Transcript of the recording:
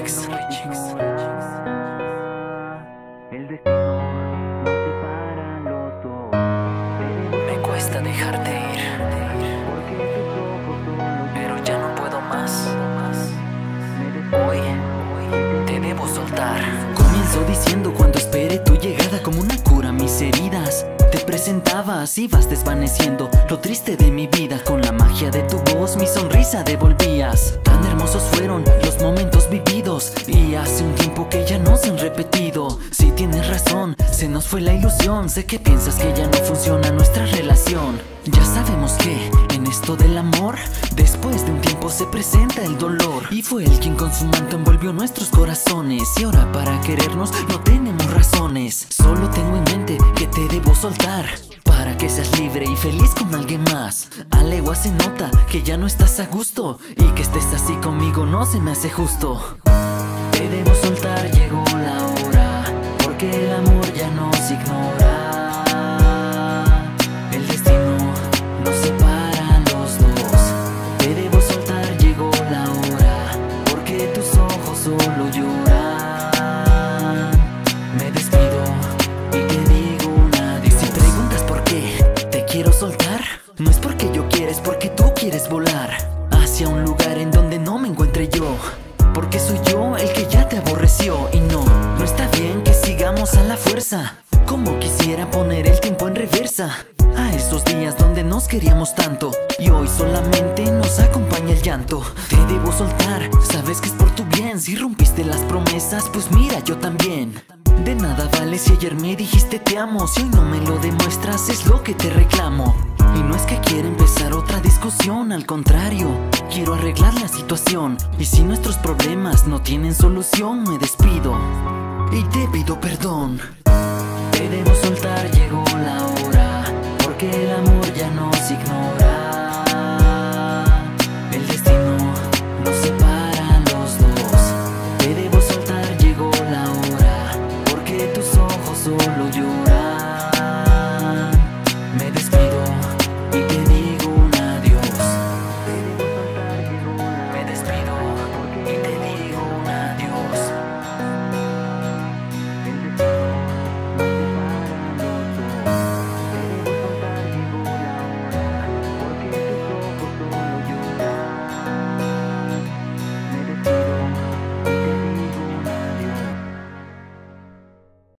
Richix. El destino nos separa los dos. Me cuesta dejarte ir, Porque tus ojos son los pero ya no puedo más. Hoy te debo soltar. Comienzo diciendo cuando esperé tu llegada como una cura a mis heridas. Te presentabas, ibas desvaneciendo lo triste de mi vida. Con la magia de tu voz mi sonrisa devolvías. Tan hermosos fueron los momentos vividos, y hace un tiempo que ya no se han repetido. Si tienes razón, se nos fue la ilusión. Sé que piensas que ya no funciona nuestra relación. Ya sabemos que en esto del amor, después de un tiempo se presenta el dolor. Y fue él quien con su manto envolvió nuestros corazones. Y ahora para querernos no tenemos razones. Solo tengo en mente que te debo soltar, para que seas libre y feliz con alguien más. A legua se nota que ya no estás a gusto, y que estés así conmigo no se me hace justo. Te debo soltar, llegó la hora, porque el amor ya nos ignora. El destino nos separa a los dos. Te debo soltar, llegó la hora, porque tus ojos solo lloran. Me despido y te digo un adiós. Si preguntas por qué te quiero soltar, no es porque yo quiera, es porque tú quieres volar hacia un lugar en donde no me encuentre yo. Porque soy yo el que ya te aborreció. Y no está bien que sigamos a la fuerza. Como quisiera poner el tiempo en reversa, a esos días donde nos queríamos tanto, y hoy solamente nos acompaña el llanto. Te debo soltar, sabes que es por tu bien. Si rompiste las promesas, pues mira, yo también. De nada vale si ayer me dijiste te amo, si hoy no me lo demuestras es lo que te reclamo. Y no es que quiera empezar otra discusión, al contrario, quiero arreglar la situación. Y si nuestros problemas no tienen solución, me despido y te pido perdón. Te debo soltar, llegó la hora, porque el amor ya nos ignora.